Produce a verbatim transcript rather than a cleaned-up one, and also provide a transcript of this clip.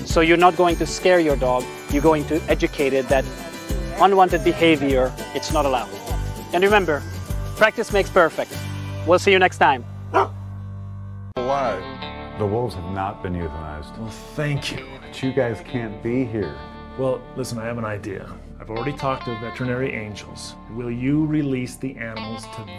So you're not going to scare your dog, you're going to educate it that unwanted behavior, it's not allowed. And remember, practice makes perfect. We'll see you next time. Alive. The wolves have not been euthanized. Well, thank you. But you guys can't be here. Well, listen, I have an idea. I've already talked to veterinary angels. Will you release the animals to